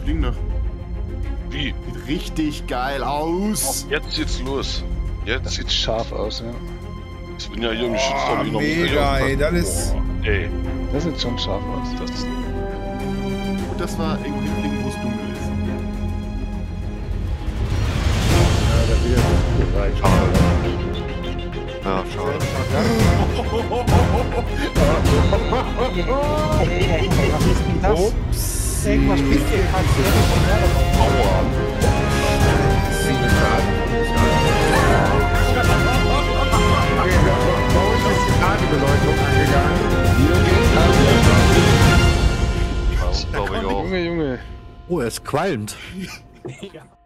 Ding noch. Wie? Sieht richtig geil aus. Jetzt geht's los. Jetzt Sieht scharf aus, ja. Ich bin ja hier im Schützraum wie noch Mega, ey, das ist... Boah, ey. Das sieht schon scharf aus. Und das war irgendwie ein Ding, wo es dunkel ist. Ja, da wird jetzt gereicht. Ja, schade. Ups. Irgendwas bisschen passiert. Aua. Bei uns ist die Radebeleuchtung angegangen. Das glaube ich auch. Junge, Junge. Oh, er ist qualmt. Ja.